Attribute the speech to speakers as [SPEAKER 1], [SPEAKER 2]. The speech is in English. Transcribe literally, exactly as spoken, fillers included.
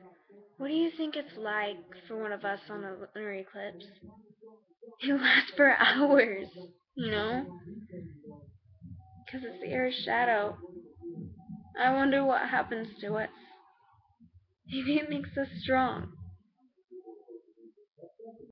[SPEAKER 1] What do you think it's like for one of us on a lunar eclipse? It lasts for hours, you know? Because it's the Earth's shadow. I wonder what happens to us. Maybe it makes us strong.